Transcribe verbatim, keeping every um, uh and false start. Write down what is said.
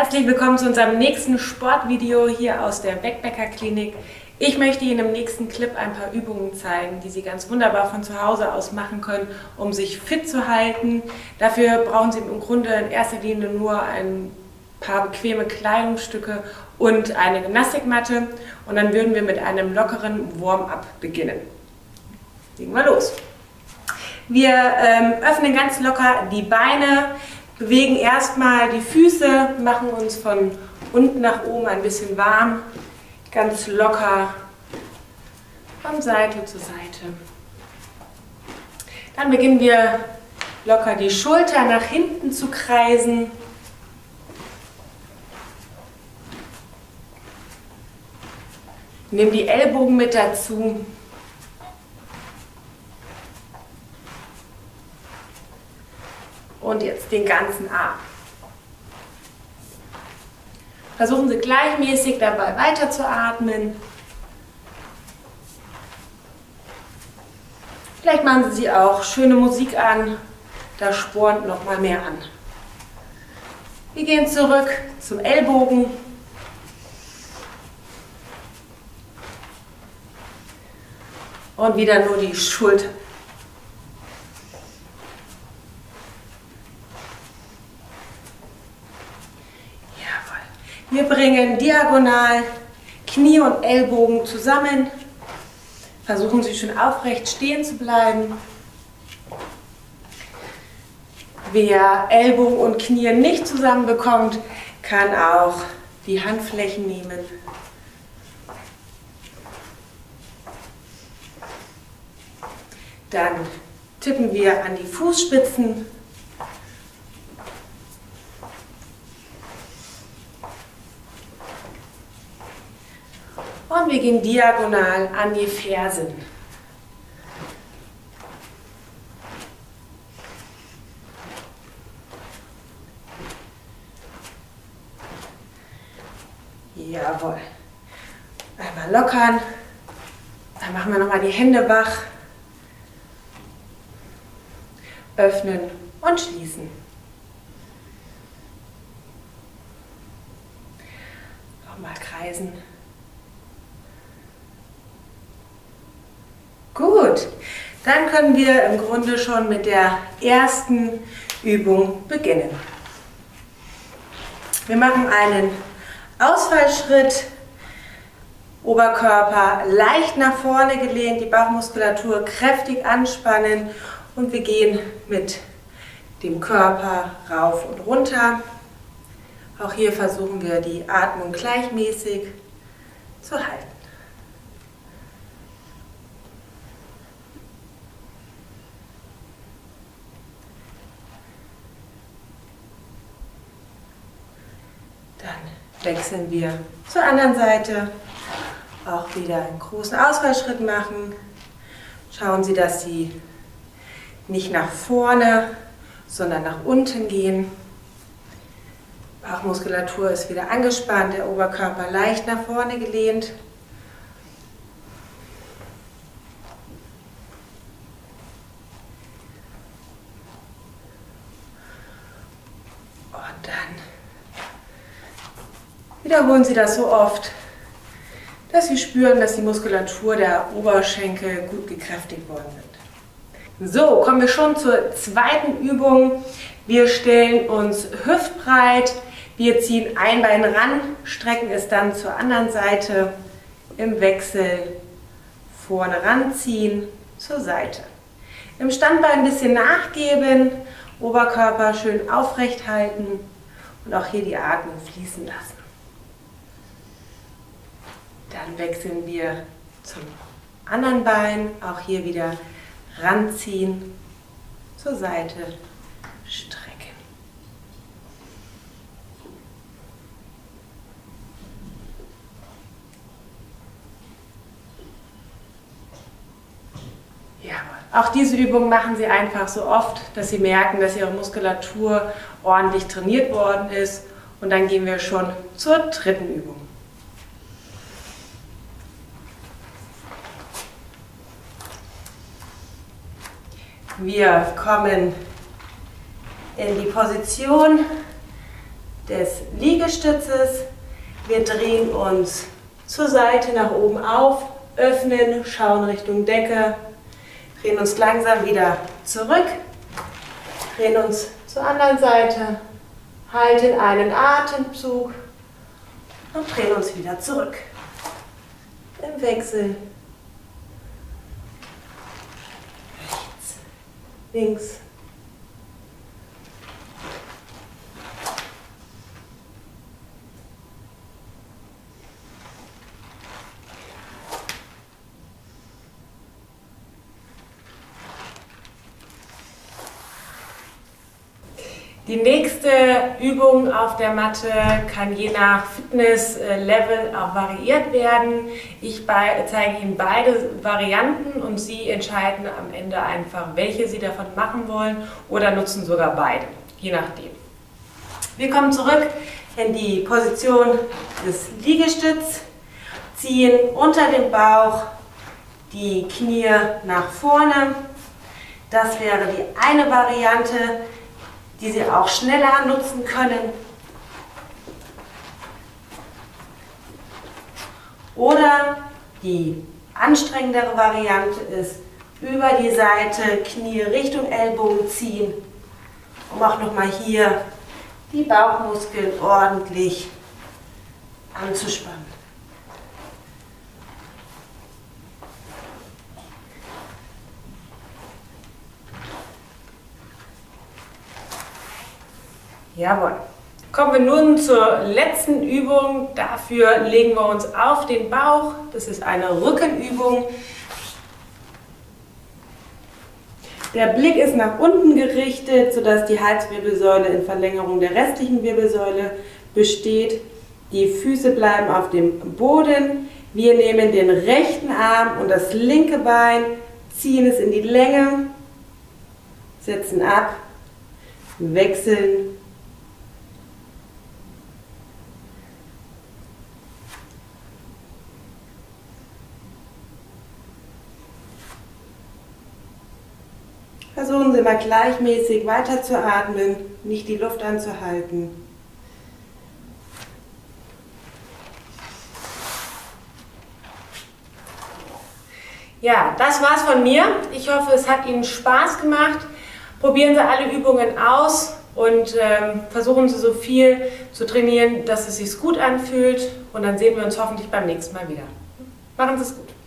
Herzlich willkommen zu unserem nächsten Sportvideo hier aus der Beckbecker Klinik. Ich möchte Ihnen im nächsten Clip ein paar Übungen zeigen, die Sie ganz wunderbar von zu Hause aus machen können, um sich fit zu halten. Dafür brauchen Sie im Grunde in erster Linie nur ein paar bequeme Kleidungsstücke und eine Gymnastikmatte. Und dann würden wir mit einem lockeren Warm-up beginnen. Legen wir los. Wir ähm, öffnen ganz locker die Beine, bewegen erstmal die Füße, machen uns von unten nach oben ein bisschen warm, ganz locker von Seite zu Seite. Dann beginnen wir locker die Schulter nach hinten zu kreisen. Nehmen die Ellbogen mit dazu. Und jetzt den ganzen Arm. Versuchen Sie gleichmäßig dabei weiterzuatmen. Vielleicht machen Sie auch schöne Musik an, da spornt noch mal mehr an. Wir gehen zurück zum Ellbogen. Und wieder nur die Schulter. Wir bringen diagonal Knie und Ellbogen zusammen. Versuchen Sie schön aufrecht stehen zu bleiben. Wer Ellbogen und Knie nicht zusammenbekommt, kann auch die Handflächen nehmen. Dann tippen wir an die Fußspitzen. Und wir gehen diagonal an die Fersen. Jawohl. Einmal lockern. Dann machen wir nochmal die Hände wach. Öffnen und schließen. Nochmal kreisen. Gut, dann können wir im Grunde schon mit der ersten Übung beginnen. Wir machen einen Ausfallschritt, Oberkörper leicht nach vorne gelehnt, die Bauchmuskulatur kräftig anspannen und wir gehen mit dem Körper rauf und runter. Auch hier versuchen wir die Atmung gleichmäßig zu halten. Dann wechseln wir zur anderen Seite. Auch wieder einen großen Ausfallschritt machen. Schauen Sie, dass Sie nicht nach vorne, sondern nach unten gehen. Bauchmuskulatur ist wieder angespannt, der Oberkörper leicht nach vorne gelehnt. Und dann wiederholen Sie das so oft, dass Sie spüren, dass die Muskulatur der Oberschenkel gut gekräftigt worden sind. So, kommen wir schon zur zweiten Übung. Wir stellen uns hüftbreit, wir ziehen ein Bein ran, strecken es dann zur anderen Seite, im Wechsel vorne ranziehen, zur Seite. Im Standbein ein bisschen nachgeben, Oberkörper schön aufrecht halten und auch hier die Atmung fließen lassen. Dann wechseln wir zum anderen Bein, auch hier wieder ranziehen, zur Seite strecken. Ja, auch diese Übung machen Sie einfach so oft, dass Sie merken, dass Ihre Muskulatur ordentlich trainiert worden ist. Und dann gehen wir schon zur dritten Übung. Wir kommen in die Position des Liegestützes. Wir drehen uns zur Seite nach oben auf, öffnen, schauen Richtung Decke, drehen uns langsam wieder zurück, drehen uns zur anderen Seite, halten einen Atemzug und drehen uns wieder zurück. Im Wechsel. Rechts, links. Die nächste Übung auf der Matte kann je nach Fitnesslevel auch variiert werden. Ich zeige Ihnen beide Varianten und Sie entscheiden am Ende einfach, welche Sie davon machen wollen oder nutzen sogar beide, je nachdem. Wir kommen zurück in die Position des Liegestütz, ziehen unter dem Bauch die Knie nach vorne. Das wäre die eine Variante, die Sie auch schneller nutzen können. Oder die anstrengendere Variante ist, über die Seite Knie Richtung Ellbogen ziehen, um auch nochmal hier die Bauchmuskeln ordentlich anzuspannen. Jawohl. Kommen wir nun zur letzten Übung. Dafür legen wir uns auf den Bauch. Das ist eine Rückenübung. Der Blick ist nach unten gerichtet, sodass die Halswirbelsäule in Verlängerung der restlichen Wirbelsäule besteht. Die Füße bleiben auf dem Boden. Wir nehmen den rechten Arm und das linke Bein, ziehen es in die Länge, setzen ab, wechseln. Versuchen Sie mal gleichmäßig weiter zu atmen, nicht die Luft anzuhalten. Ja, das war's von mir. Ich hoffe, es hat Ihnen Spaß gemacht. Probieren Sie alle Übungen aus und ähm, versuchen Sie so viel zu trainieren, dass es sich gut anfühlt. Und dann sehen wir uns hoffentlich beim nächsten Mal wieder. Machen Sie es gut.